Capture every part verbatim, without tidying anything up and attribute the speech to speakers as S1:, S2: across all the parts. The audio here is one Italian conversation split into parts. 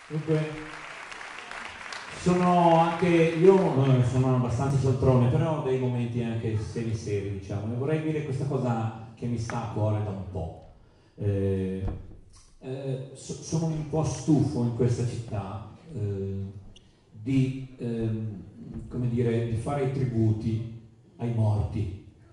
S1: Dunque, sono anche, io eh, sono abbastanza cialtrone, però ho dei momenti anche seri seri, diciamo, e vorrei dire questa cosa che mi sta a cuore da un po'. Eh, eh, so- sono un po' stufo in questa città eh, di, ehm, come dire, di fare i tributi ai morti.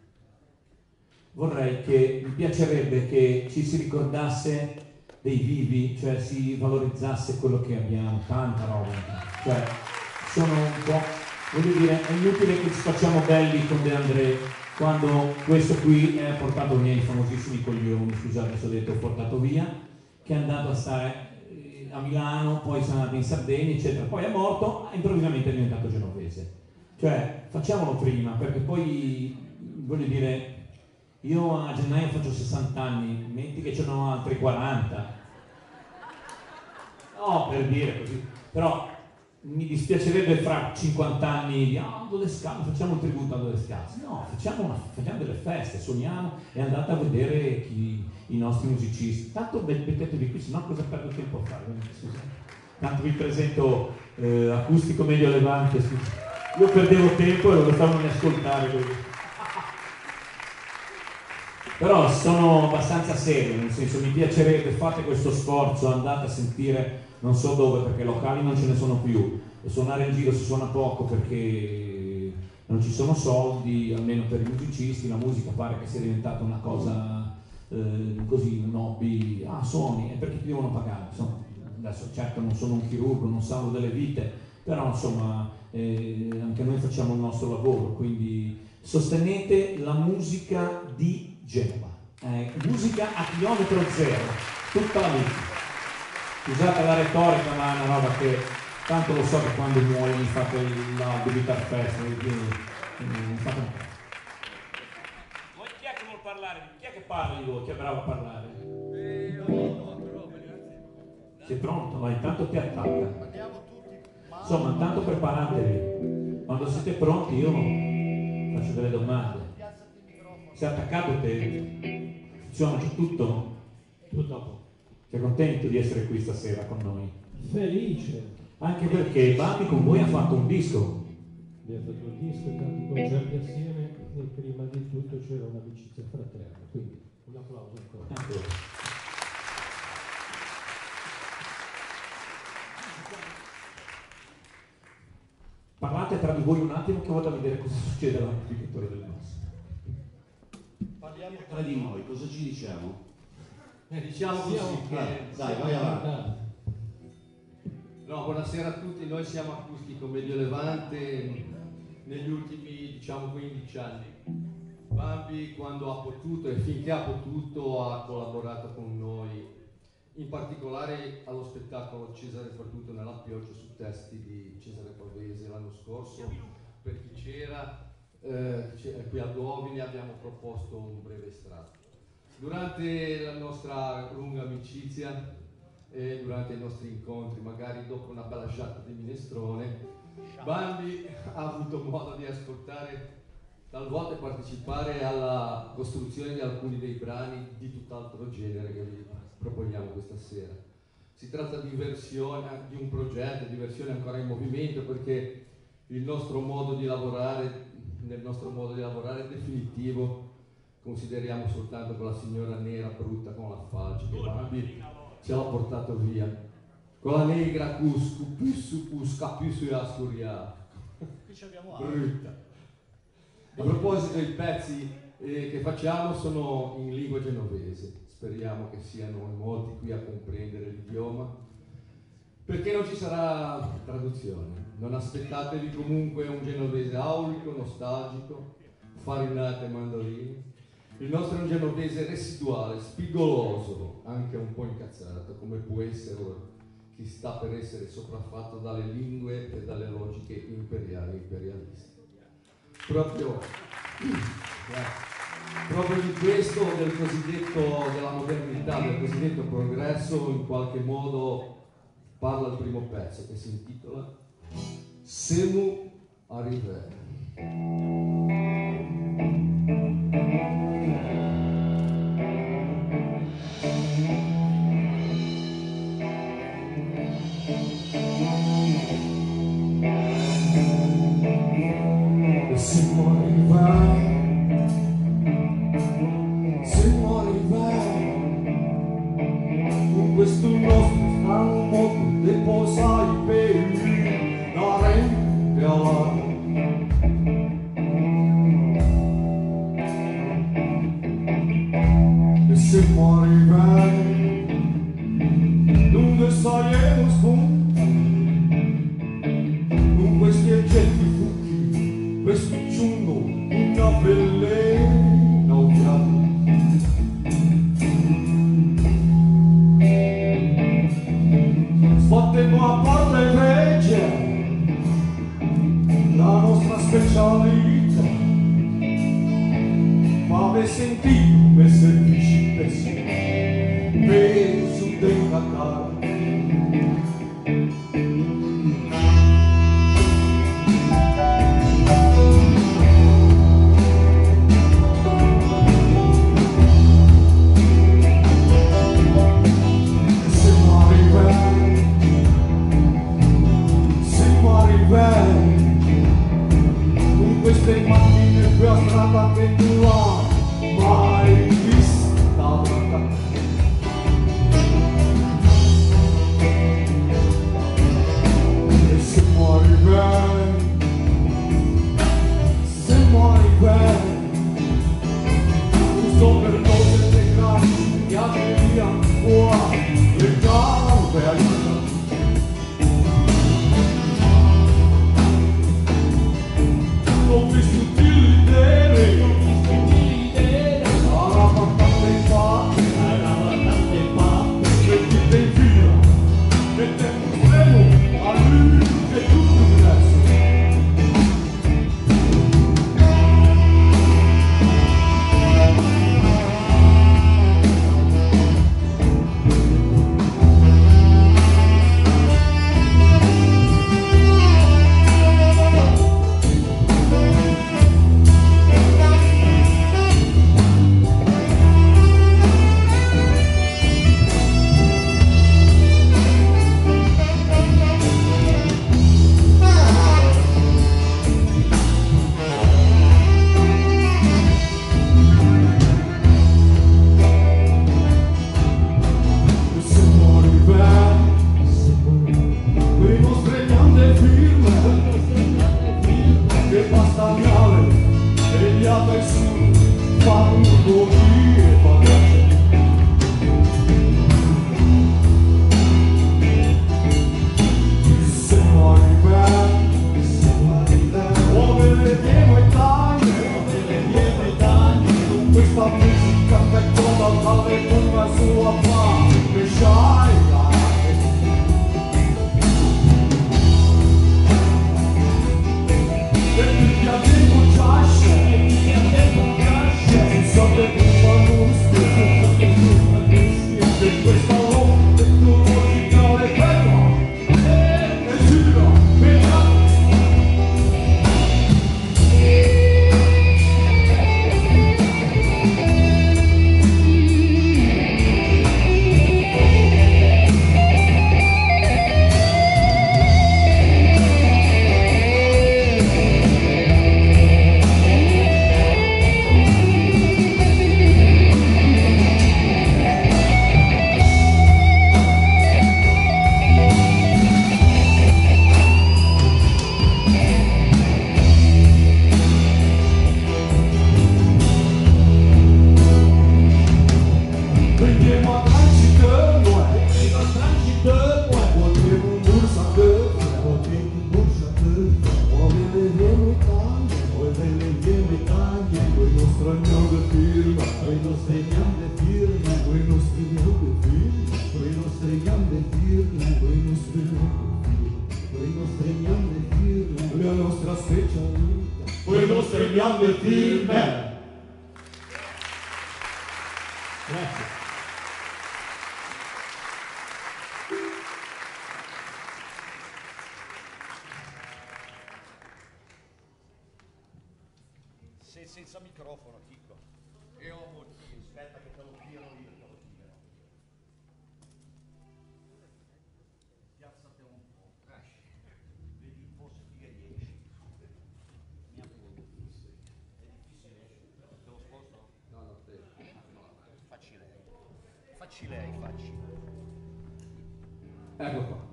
S1: Vorrei che, mi piacerebbe che ci si ricordasse dei vivi, cioè si valorizzasse quello che abbiamo, tanta roba. Cioè, sono un po', voglio dire, è inutile che ci facciamo belli con De André quando questo qui è portato via i famosissimi coglioni, scusate adesso ho detto, portato via, che è andato a stare eh, a Milano, poi sono andato in Sardegna, eccetera, poi è morto, improvvisamente è diventato genovese. Cioè, facciamolo prima, perché poi, voglio dire, io a gennaio faccio sessanta anni, metti che ce ne ho altri quaranta. No, per dire così. Però mi dispiacerebbe fra cinquanta anni di ah, Aldo Descalzi, facciamo un tributo a Aldo Descalzi. No, facciamo, una, facciamo delle feste, suoniamo e andate a vedere chi, i nostri musicisti. Tanto mettetevi qui, sennò cosa perdo tempo a fare? Scusa. Tanto vi presento eh, Acustico Medio Levante. Scusa. Io perdevo tempo e lo stavano ad ascoltare. Così. Però sono abbastanza serio, nel senso mi piacerebbe, fate questo sforzo, andate a sentire, non so dove perché locali non ce ne sono più, e suonare in giro si suona poco perché non ci sono soldi, almeno per i musicisti, la musica pare che sia diventata una cosa eh, così, un hobby, ah suoni, e perché ti devono pagare, insomma, adesso certo non sono un chirurgo, non salvo delle vite, però insomma eh, anche noi facciamo il nostro lavoro, quindi sostenete la musica di Genova, eh, musica a chilometro zero, tutta la vita. Scusate la retorica, ma è una roba che tanto lo so che quando muoio mi fate la Guitar Fest, quindi mi fate un po'. Voi chi è che vuol parlare? Chi è che parla di voi? Chi è bravo a parlare? Sei pronto? Vai, intanto ti attacca. Insomma, intanto preparatevi. Quando siete pronti io faccio delle domande. Sei attaccato te? Funziona, c'è tutto? Tutto dopo. Sei contento di essere qui stasera con noi?
S2: Felice.
S1: Anche perché Bambi con voi ha fatto un disco.
S2: Abbiamo fatto un disco e tanti concerti assieme e prima di tutto c'era un'amicizia fraterna, quindi un applauso ancora.
S1: Ecco. Parlate tra di voi un attimo che vado a vedere cosa succede all'amplificatore del basso.
S3: Parliamo tra di noi, cosa ci diciamo?
S4: Eh, diciamo così che...
S3: Ah, dai, vai avanti.
S4: No, buonasera a tutti, noi siamo Acustico Medio Levante negli ultimi, diciamo, quindici anni. Bambi, quando ha potuto e finché ha potuto, ha collaborato con noi, in particolare allo spettacolo Cesare Perduto nella pioggia su testi di Cesare Pavese l'anno scorso. Per chi c'era, eh, qui a Duovine abbiamo proposto un breve estratto. Durante la nostra lunga amicizia e durante i nostri incontri, magari dopo una bella sciatta di minestrone, Bambi ha avuto modo di ascoltare, talvolta partecipare alla costruzione di alcuni dei brani di tutt'altro genere che vi proponiamo questa sera. Si tratta di versione, di un progetto, di versione ancora in movimento, perché il nostro modo di lavorare, nel nostro modo di lavorare definitivo, consideriamo soltanto quella signora nera brutta con la falce che Bambi ce l'ha portato via. Con la negra cuscu, pissu, cusca, pissu e ascuria.
S3: Qui ci abbiamo
S4: brutta. A proposito, i pezzi eh, che facciamo sono in lingua genovese. Speriamo che siano molti qui a comprendere l'idioma, perché non ci sarà traduzione. Non aspettatevi comunque un genovese aulico, nostalgico, farinate e mandoline. Il nostro è un genovese residuale, spigoloso, anche un po' incazzato, come può essere chi sta per essere sopraffatto dalle lingue e dalle logiche imperiali e imperialiste. Proprio, proprio di questo, del cosiddetto, della modernità, del cosiddetto progresso, in qualche modo parla il primo pezzo, che si intitola Semu Arriver.
S5: E se muori vai, se muori vai, con questo nostro strano mondo te posai per la rente alla. E se muori vai, non saremo spunti, con questi oggetti fucchi, questo ciungo, una velena odiata. Sbattemmo a porte vecchie, la nostra specialità, ma ave sentito per servizi pessimi, per su della cara. Con queste macchine più a strada che tu hai mai vista. E se muori bene, se muori bene, non sto per cose che cazzo, chiami via qua, le gambe aiutano. Ho visto utilitare, sarà abbastanza fatte, sarà abbastanza fatte, mettete in fila, mettete un freno a lui e tutto diverso.
S3: Senza microfono, Chico. E ho molti, aspetta che te lo tiro io, te lo tiro.
S6: facci lei, facci.
S4: Ecco qua.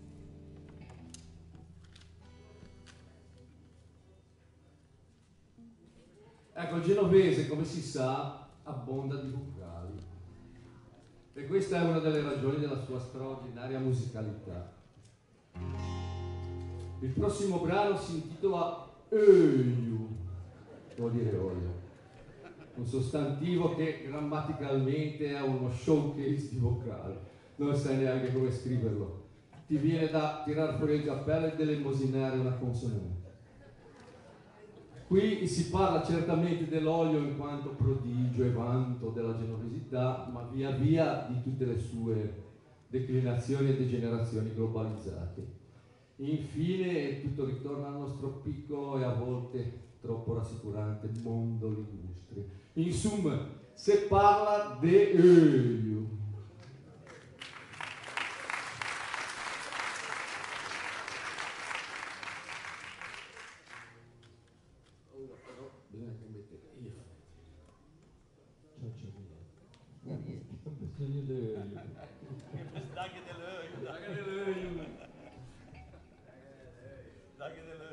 S4: Ecco, il genovese, come si sa, abbonda di vocali. E questa è una delle ragioni della sua straordinaria musicalità. Il prossimo brano si intitola Öju, vuol dire olio. Un sostantivo che grammaticalmente è uno showcase di vocale. Non sai neanche come scriverlo. Ti viene da tirar fuori il cappello e dell'emosinare una consonante. Qui si parla certamente dell'olio in quanto prodigio e vanto della genovesità, ma via via di tutte le sue declinazioni e degenerazioni globalizzate. Infine tutto ritorna al nostro piccolo e a volte troppo rassicurante mondo ligustre. Insomma, se parla de olio. Bisogna che mette io.
S2: Ciao, ciao, bisogno dell'olio.
S6: Daghe dell'olio.
S4: Daghe dell'olio.
S6: Daghe dell'olio.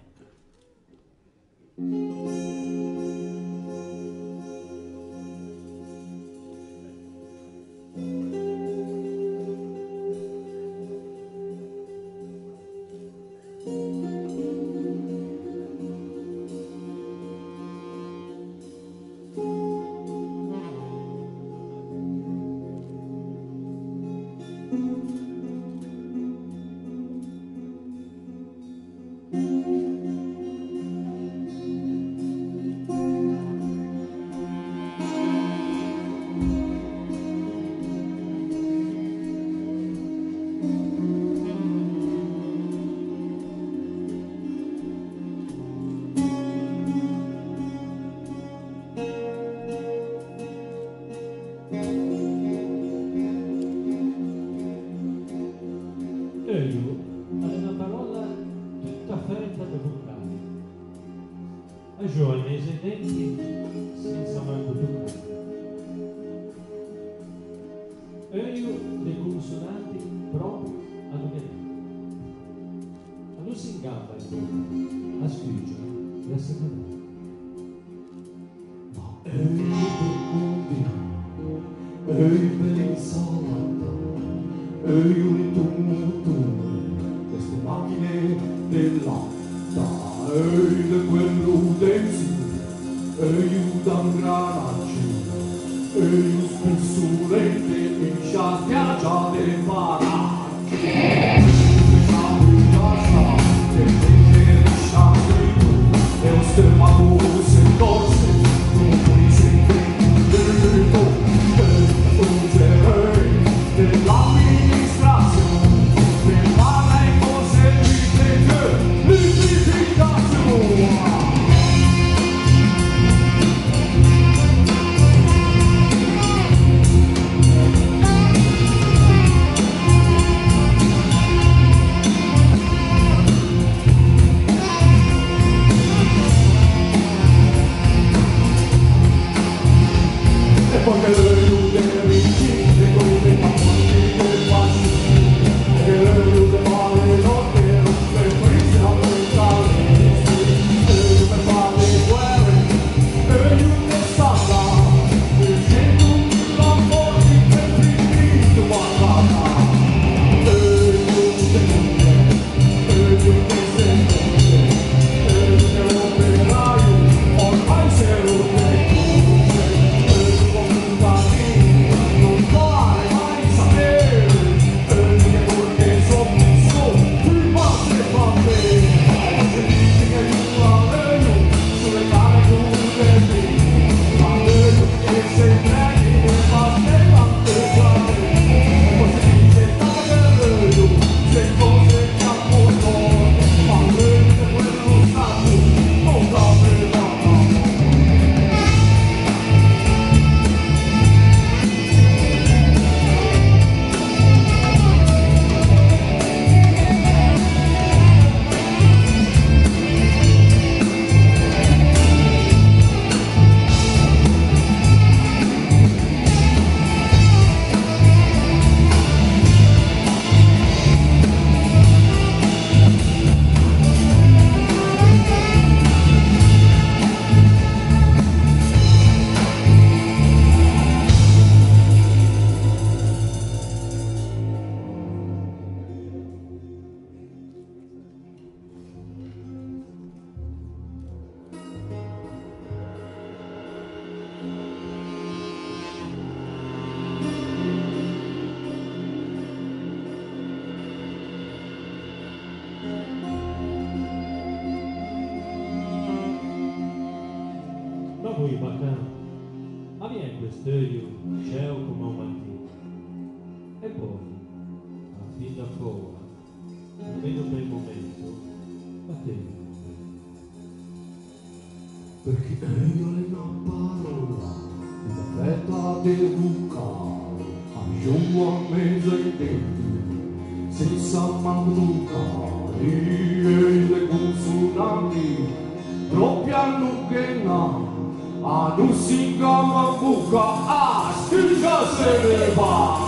S2: Öju è una parola tutta aperta da vocali. A giorni esedenti senza manco toccare. Öju le consonanti proprio ad un'età. A non si ingamba il bocca, a scrigere e a separare.
S5: Ma Öju per conti, Öju per insalata, Öju di tumultume, queste macchine dell'alta, Öju di quell'udenzio, Öju da ingranaggi, Öju spessurente in spiaggiate paraggi. Che prende risciate tu, e un stermatore se torce, non puoi sempre, Öju, Öju,
S2: Ui, bacano. Ma vieni quest'io, c'è come un mattino. E poi, a fin da fuori, almeno per il momento, a te.
S5: Perché io le non parola, la fetta del bucare, a a mezzo ai denti, senza manducare, e le consonanti, troppi allunghe no, a non si chiama buca, ah, scusa se ne va!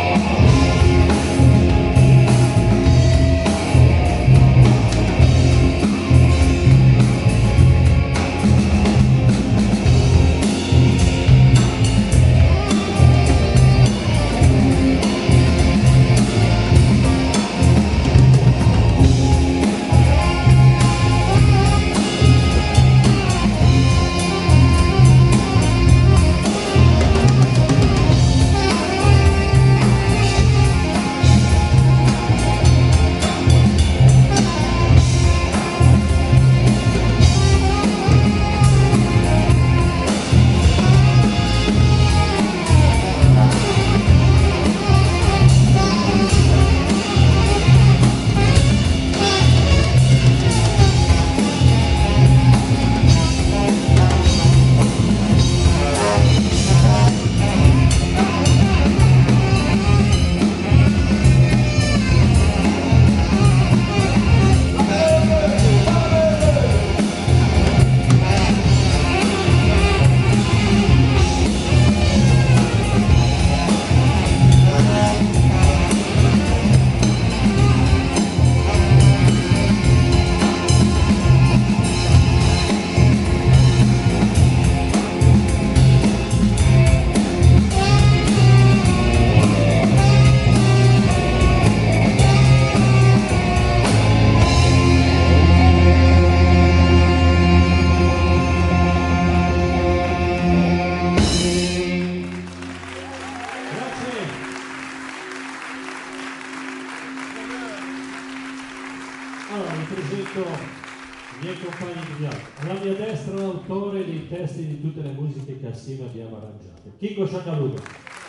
S2: Allora, vi presento i miei compagni di viaggio. Alla mia destra l'autore dei testi di tutte le musiche che assieme abbiamo arrangiato, Chico Sciacaluga.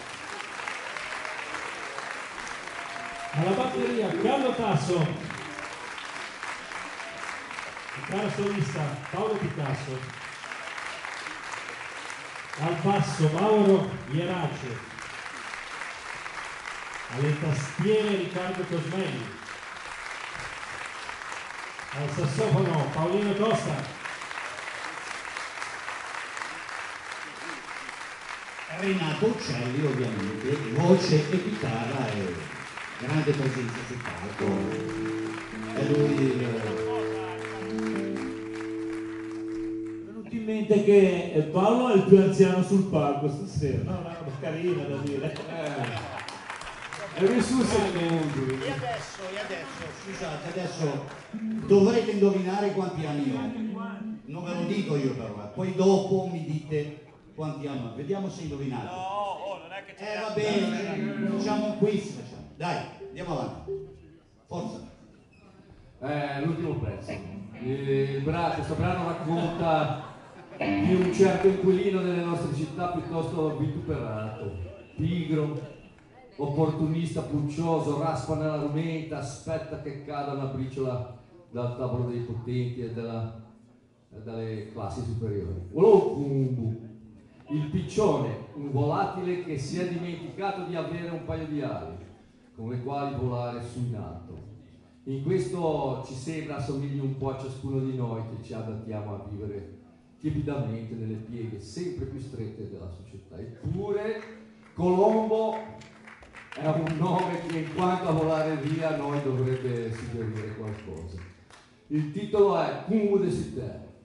S2: Alla batteria Carlo Tasso, chitarra solista Paolo Picasso, al basso Mauro Ierace, alle tastiere Riccardo Cosmelli, al sassofono Paolino Costa,
S3: Renato Uccelli ovviamente, voce e chitarra e grande presenza sul palco. E lui eh...
S1: Mi è venuto in mente che Paolo è il più anziano sul palco stasera, no? Una roba carina da dire.
S3: Eh. È risorsa
S6: E adesso, e adesso?
S3: Scusate, adesso dovrete indovinare quanti anni ho. Non ve lo dico io però, eh. Poi dopo mi dite quanti anni ho. Vediamo se indovinate.
S6: No, oh, non è che c'è.
S3: Eh va bene, facciamo un quiz, facciamo. Dai, andiamo avanti. Forza.
S4: Eh, l'ultimo pezzo. Il brano, questo brano racconta di un certo inquilino delle nostre città piuttosto vituperato, pigro, opportunista, puccioso, raspa nella rumenta, aspetta che cada una briciola dal tavolo dei potenti e, della, e dalle classi superiori. Olocumbu, il piccione, un volatile che si è dimenticato di avere un paio di ali, con le quali volare su in alto. In questo ci sembra assomigli un po' a ciascuno di noi che ci adattiamo a vivere tiepidamente nelle pieghe sempre più strette della società. Eppure Colombo è un nome che in quanto a volare via a noi dovrebbe suggerire qualcosa. Il titolo è Cumbu de Cité.